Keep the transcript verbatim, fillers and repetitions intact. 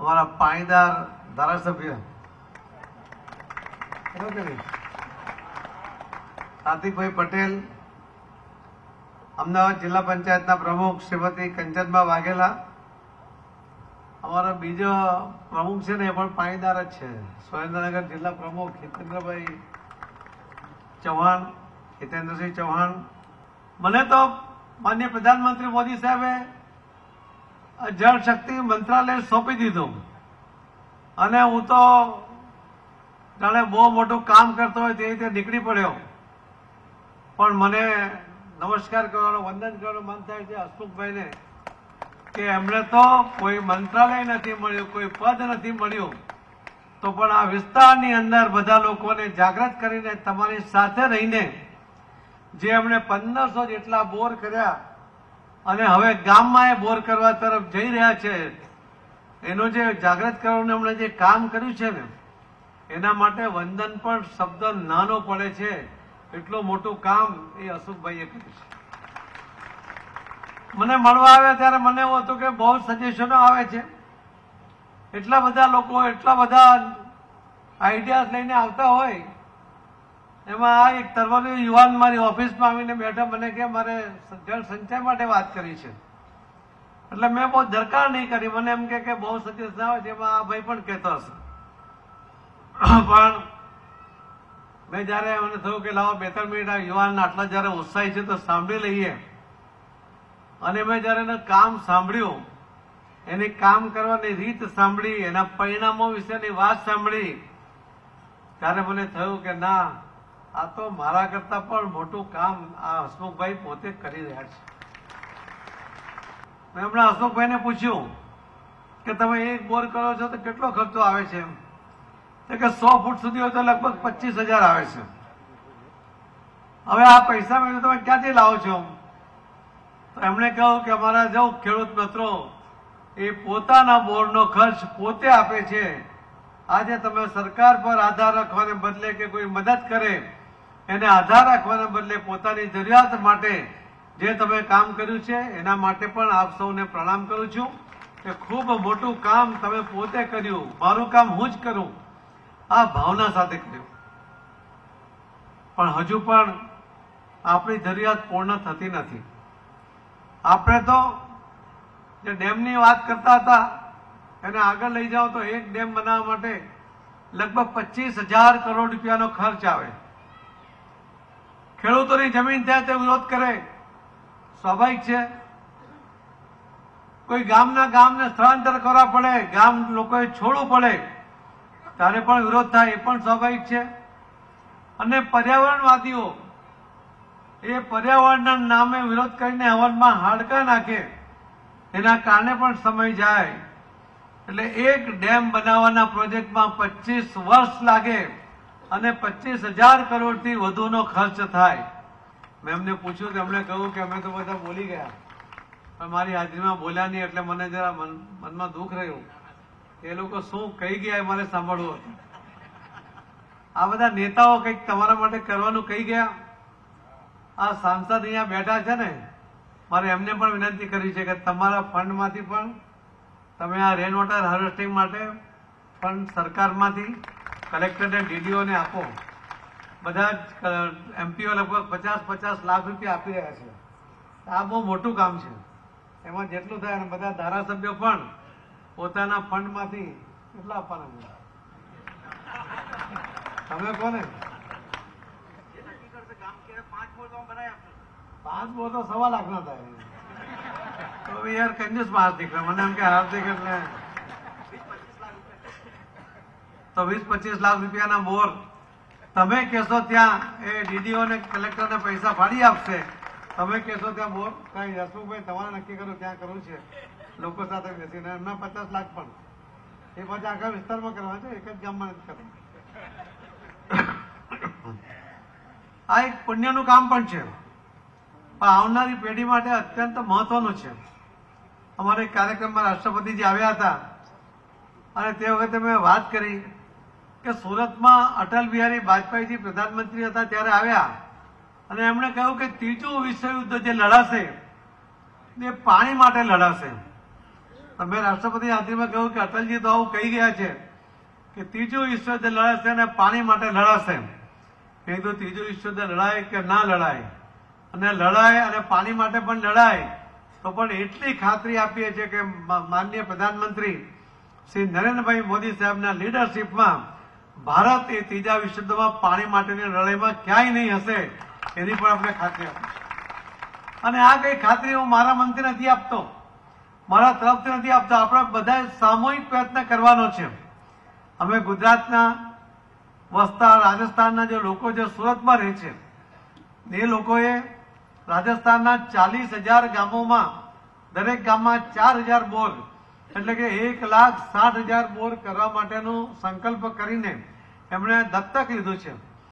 અમારા પાણીદાર ધારાસભ્ય કાર્તિકભાઈ પટેલ, અમદાવાદ જિલ્લા પંચાયતના પ્રમુખ શ્રીમતી કંચનબા વાઘેલા, અમારા બીજો પ્રમુખ છે ને એ પણ પાણીદાર જ છે, સુરેન્દ્રનગર જિલ્લા પ્રમુખ હિતેન્દ્રભાઈ ચૌહાણ, હિતેન્દ્રસિંહ ચૌહાણ. મને તો માનનીય પ્રધાનમંત્રી મોદી સાહેબે જળ શક્તિ મંત્રાલય સોંપી દીધું અને હું તો જાણે બહુ મોટું કામ કરતો હોય તે રીતે નીકળી પડ્યો, પણ મને નમસ્કાર કરવાનો, વંદન કરવાનું મન થાય છે હસમુખભાઈને કે એમણે તો કોઈ મંત્રાલય નથી મળ્યું, કોઈ પદ નથી મળ્યું, તો પણ આ વિસ્તારની અંદર બધા લોકોને જાગૃત કરીને તમારી સાથે રહીને જે એમણે પંદરસો જેટલા બોર કર્યા અને હવે ગામમાં એ બોર કરવા તરફ જઈ રહ્યા છે, એનું જે જાગૃત કરવાનું એમણે જે કામ કર્યું છે ને એના માટે વંદન પણ શબ્દ નાનો પડે છે, એટલું મોટું કામ એ અશોકભાઈએ કર્યું છે. મને મળવા આવ્યા ત્યારે મને એવું હતું કે બહુ સજેશનો આવે છે, એટલા બધા લોકો એટલા બધા આઈડિયાઝ લઈને આવતા હોય, એમાં આ એક તરવરી યુવાન મારી ઓફિસમાં આવીને બેઠા, મને કે મારે જળ સંચય માટે વાત કરી છે, એટલે મેં બહુ દરકાર નહીં કરી, મને એમ કે બહુ સજેશન આવે છે, એમાં આ ભાઈ પણ કહેતો હશે, પણ મેં જયારે મને થયું કે લાવો બે ત્રણ મિનિટ આ યુવાન આટલા જયારે ઉત્સાહી છે તો સાંભળી લઈએ, અને મેં જયારે એનું કામ સાંભળ્યું, એની કામ કરવાની રીત સાંભળી, એના પરિણામો વિશેની વાત સાંભળી, ત્યારે મને થયું કે ના, આ તો મારા કરતા પણ મોટું કામ આ હસમુખભાઈ પોતે કરી રહ્યા છે. મેં હમણાં હસમુખભાઈને પૂછ્યું કે તમે એક બોર કરો છો તો કેટલો ખર્ચો આવે છે? કે સો ફૂટ સુધી હોય તો લગભગ પચીસ હજાર આવે છે. હવે આ પૈસા મેં તમે ક્યાંથી લાવો છો? તો એમણે કહ્યું કે અમારા જો ખેડૂત મિત્રો એ પોતાના બોરનો ખર્ચ પોતે આપે છે. આજે તમે સરકાર પર આધાર રાખવાને બદલે કે કોઈ મદદ કરે એને આધાર રાખવાને બદલે પોતાની જરૂરિયાત માટે જે તમે કામ કર્યું છે એના માટે પણ આપ સૌને પ્રણામ કરું છું કે ખૂબ મોટું કામ તમે પોતે કર્યું, મારું કામ હું જ કરું, આ ભાવના સાથે કર્યું. પણ હજુ પણ આપણી જરૂરિયાત પૂર્ણ થતી નથી. આપણે તો જે ડેમની વાત કરતા હતા એને આગળ લઈ જાઓ તો એક ડેમ બનાવવા માટે લગભગ પચીસ હજાર કરોડ રૂપિયાનો ખર્ચ આવે. ખેડૂતોની જમીન થાય તે વિરોધ કરે, સ્વાભાવિક છે. કોઈ ગામના ગામને સ્થળાંતર કરવા પડે, ગામ લોકોએ છોડવું પડે ત્યારે પણ વિરોધ થાય, એ પણ સ્વાભાવિક છે. અને પર્યાવરણવાદીઓ એ પર્યાવરણના નામે વિરોધ કરીને હવનમાં હાડકા નાખે, એના કારણે પણ સમય જાય. એટલે એક ડેમ બનાવવાના પ્રોજેક્ટમાં પચીસ વર્ષ લાગે અને પચીસ હજાર કરોડથી વધુનો ખર્ચ થાય. મેં એમને પૂછ્યું તો એમણે કહ્યું કે અમે તો બધા બોલી ગયા, પણ મારી હાજરીમાં બોલ્યા નહીં, એટલે મને જરા મનમાં દુઃખ રહ્યું. એ લોકો શું કહી ગયા એ મારે સાંભળવું હતું. આ બધા નેતાઓ કંઈક તમારા માટે કરવાનું કહી ગયા. આ સાંસદ અહીંયા બેઠા છે ને, મારે એમને પણ વિનંતી કરી છે કે તમારા ફંડમાંથી પણ તમે આ રેન વોટર હાર્વેસ્ટિંગ માટે ફંડ સરકારમાંથી કલેક્ટરને ડીડીઓને આપો. બધા જ એમપીઓ લગભગ પચાસ પચાસ લાખ રૂપિયા આપી રહ્યા છે. આ બહુ મોટું કામ છે. એમાં જેટલું થાય અને બધા ધારાસભ્યો પણ પોતાના ફંડમાંથી કેટલા આપવાના છે? તમે કોને પાંચ બોર તો સવા લાખ ના થાય તો યાર કંજૂસ માસ નીકળે. મને એમ કે હાર્દિક એટલે તો વીસ પચીસ લાખ રૂપિયાના બોર તમે કહેશો ત્યાં એ ડીડીઓ ને કલેક્ટર ને પૈસા ફાડી આપશે. તમે કહેશો ત્યાં બોર કઈ હસમુખભાઈ તમારે નક્કી કરો ક્યાં કરવું છે, લોકો સાથે બેસીને. એમના પચાસ લાખ પણ એ પાછા આખા વિસ્તારમાં કરવા છે, એક જ ગામમાં નથી કરવા. આ એક પુણ્યનું કામ પણ છે, પણ આવનારી પેઢી માટે અત્યંત મહત્વનું છે. અમારે એક કાર્યક્રમમાં રાષ્ટ્રપતિજી આવ્યા હતા અને તે વખતે મેં વાત કરી કે સુરતમાં અટલ બિહારી વાજપેયીજી પ્રધાનમંત્રી હતા ત્યારે આવ્યા અને એમણે કહ્યું કે ત્રીજું વિશ્વયુદ્ધ જે લડાશે એ પાણી માટે લડાશે. મેં રાષ્ટ્રપતિ હાજરીમાં કહ્યું કે અટલજી તો આવું કહી ગયા છે કે ત્રીજું વિશ્વયુદ્ધ લડાશે અને પાણી માટે લડાશે. મેં કીધું ત્રીજું વિશ્વયુદ્ધ લડાય કે ના લડાય, અને લડાય અને પાણી માટે પણ લડાય, તો પણ એટલી ખાતરી આપીએ છીએ કે માનનીય પ્રધાનમંત્રી શ્રી નરેન્દ્રભાઈ મોદી સાહેબના લીડરશીપમાં ભારત એ ત્રીજા વિશ્વયુદ્ધમાં પાણી માટેની લડાઈમાં ક્યાંય નહીં હશે, એની પણ આપણે ખાતરી આપીશું. અને આ કઈ ખાતરી હું મારા મનથી નથી આપતો, મારા તરફથી નથી આપતો, આપણે બધા સામૂહિક પ્રયત્ન કરવાનો છે. અમે ગુજરાતના વસતા રાજસ્થાનના જે લોકો જે સુરતમાં રહે છે એ લોકોએ રાજસ્થાનના ચાલીસ હજાર ગામોમાં દરેક ગામમાં ચાર હજાર બોર એટલે કે એક લાખ સાઠ હજાર બોર કરવા માટેનો સંકલ્પ કરીને એમણે દત્તક લીધું છે.